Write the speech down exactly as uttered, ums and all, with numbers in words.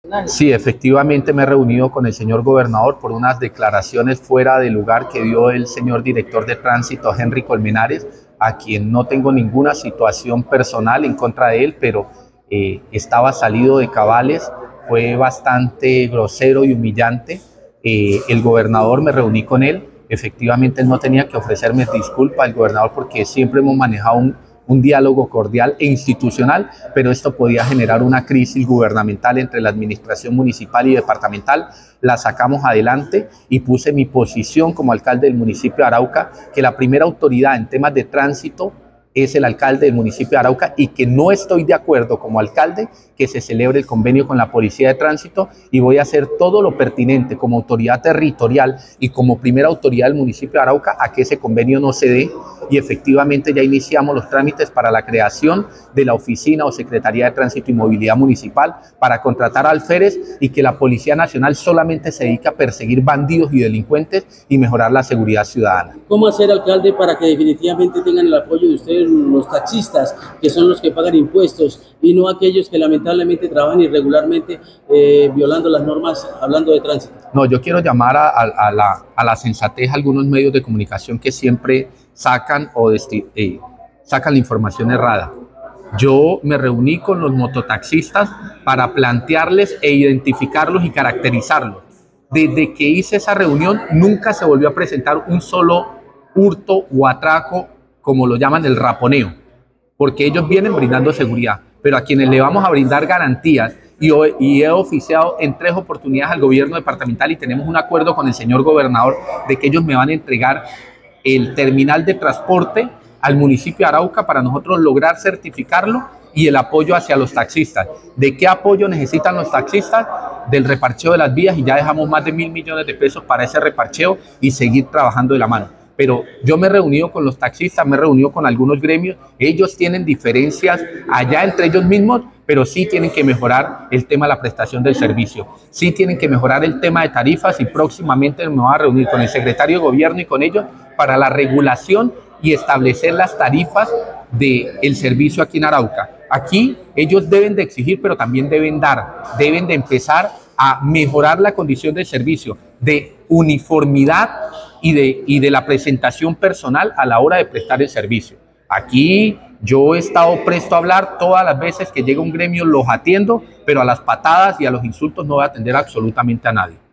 Sí, efectivamente me he reunido con el señor gobernador por unas declaraciones fuera de lugar que dio el señor director de tránsito, Henry Colmenares, a quien no tengo ninguna situación personal en contra de él, pero eh, estaba salido de cabales, fue bastante grosero y humillante. Eh, el gobernador, me reuní con él, efectivamente él no tenía que ofrecerme disculpas, el gobernador, porque siempre hemos manejado un un diálogo cordial e institucional, pero esto podía generar una crisis gubernamental entre la administración municipal y departamental. La sacamos adelante y puse mi posición como alcalde del municipio de Arauca, que la primera autoridad en temas de tránsito es el alcalde del municipio de Arauca y que no estoy de acuerdo como alcalde que se celebre el convenio con la Policía de Tránsito, y voy a hacer todo lo pertinente como autoridad territorial y como primera autoridad del municipio de Arauca a que ese convenio no se dé, y efectivamente ya iniciamos los trámites para la creación de la Oficina o Secretaría de Tránsito y Movilidad Municipal para contratar alférez y que la Policía Nacional solamente se dedique a perseguir bandidos y delincuentes y mejorar la seguridad ciudadana. ¿Cómo hacer, alcalde, para que definitivamente tengan el apoyo de ustedes, los taxistas, que son los que pagan impuestos, y no aquellos que lamentablemente trabajan irregularmente eh, violando las normas, hablando de tránsito? No, yo quiero llamar a, a, a, la, a la sensatez a algunos medios de comunicación que siempre sacan, o eh, sacan la información errada. Yo me reuní con los mototaxistas para plantearles e identificarlos y caracterizarlos. Desde que hice esa reunión nunca se volvió a presentar un solo hurto o atraco, como lo llaman el raponeo, porque ellos vienen brindando seguridad, pero a quienes le vamos a brindar garantías, y, y he oficiado en tres oportunidades al gobierno departamental y tenemos un acuerdo con el señor gobernador de que ellos me van a entregar el terminal de transporte al municipio de Arauca para nosotros lograr certificarlo, y el apoyo hacia los taxistas. ¿De qué apoyo necesitan los taxistas? Del reparcheo de las vías, y ya dejamos más de mil millones de pesos para ese reparcheo y seguir trabajando de la mano. Pero yo me he reunido con los taxistas, me he reunido con algunos gremios, ellos tienen diferencias allá entre ellos mismos, pero sí tienen que mejorar el tema de la prestación del servicio, sí tienen que mejorar el tema de tarifas, y próximamente me voy a reunir con el secretario de gobierno y con ellos para la regulación y establecer las tarifas del servicio aquí en Arauca. Aquí ellos deben de exigir, pero también deben dar, deben de empezar a mejorar la condición del servicio, de uniformidad y de, y de la presentación personal a la hora de prestar el servicio. Aquí yo he estado presto a hablar, todas las veces que llega un gremio los atiendo, pero a las patadas y a los insultos no voy a atender absolutamente a nadie.